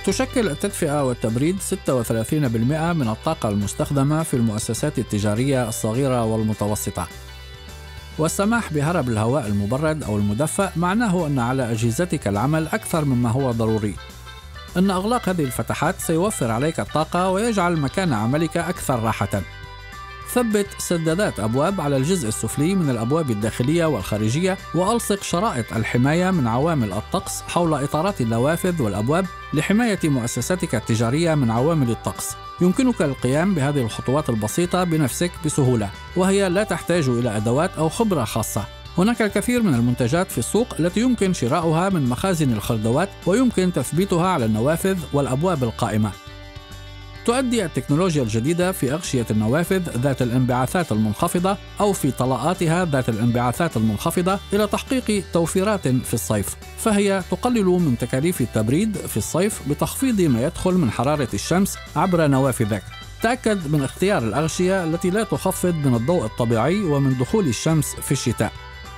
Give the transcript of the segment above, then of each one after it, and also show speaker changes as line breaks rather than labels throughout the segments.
تشكل التدفئة والتبريد 36% من الطاقة المستخدمة في المؤسسات التجارية الصغيرة والمتوسطة. والسماح بهرب الهواء المبرد أو المدفأ معناه أن على أجهزتك العمل أكثر مما هو ضروري. أن إغلاق هذه الفتحات سيوفر عليك الطاقة ويجعل مكان عملك أكثر راحة. ثبت سدادات أبواب على الجزء السفلي من الأبواب الداخلية والخارجية، وألصق شرائط الحماية من عوامل الطقس حول إطارات النوافذ والأبواب لحماية مؤسساتك التجارية من عوامل الطقس. يمكنك القيام بهذه الخطوات البسيطة بنفسك بسهولة، وهي لا تحتاج إلى أدوات أو خبرة خاصة. هناك الكثير من المنتجات في السوق التي يمكن شراؤها من مخازن الخردوات، ويمكن تثبيتها على النوافذ والأبواب القائمة. تؤدي التكنولوجيا الجديدة في أغشية النوافذ ذات الانبعاثات المنخفضة أو في طلاءاتها ذات الانبعاثات المنخفضة إلى تحقيق توفيرات في الصيف، فهي تقلل من تكاليف التبريد في الصيف بتخفيض ما يدخل من حرارة الشمس عبر نوافذك. تأكد من اختيار الأغشية التي لا تخفض من الضوء الطبيعي ومن دخول الشمس في الشتاء.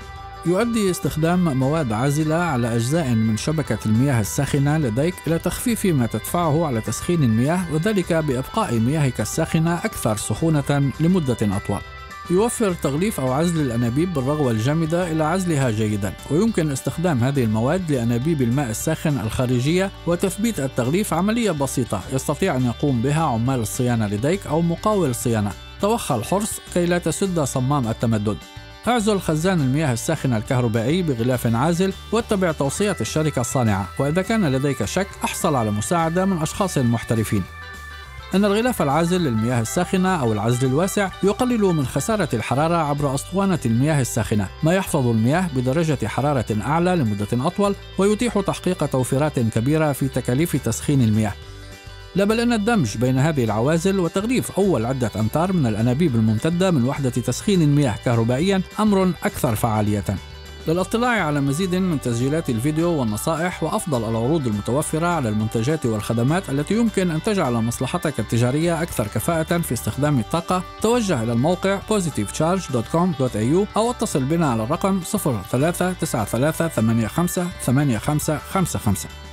يؤدي استخدام مواد عازلة على أجزاء من شبكة المياه الساخنة لديك إلى تخفيف ما تدفعه على تسخين المياه، وذلك بإبقاء مياهك الساخنة أكثر سخونة لمدة أطول. يوفر تغليف أو عزل الأنابيب بالرغوة الجامدة إلى عزلها جيدا، ويمكن استخدام هذه المواد لأنابيب الماء الساخن الخارجية. وتثبيت التغليف عملية بسيطة يستطيع أن يقوم بها عمال الصيانة لديك أو مقاول صيانة. توخى الحرص كي لا تسد صمام التمدد. اعزل خزان المياه الساخنة الكهربائي بغلاف عازل، واتبع توصيات الشركة الصانعة، وإذا كان لديك شك احصل على مساعدة من أشخاص محترفين. أن الغلاف العازل للمياه الساخنة أو العزل الواسع يقلل من خسارة الحرارة عبر أسطوانة المياه الساخنة، ما يحفظ المياه بدرجة حرارة أعلى لمدة أطول، ويتيح تحقيق توفيرات كبيرة في تكاليف تسخين المياه. لا بل أن الدمج بين هذه العوازل وتغليف أول عدة أمتار من الأنابيب الممتدة من وحدة تسخين المياه كهربائيا أمر أكثر فعالية. للاطلاع على مزيد من تسجيلات الفيديو والنصائح وأفضل العروض المتوفرة على المنتجات والخدمات التي يمكن أن تجعل مصلحتك التجارية أكثر كفاءة في استخدام الطاقة، توجه إلى الموقع positivecharge.com.au أو اتصل بنا على الرقم 0393858555.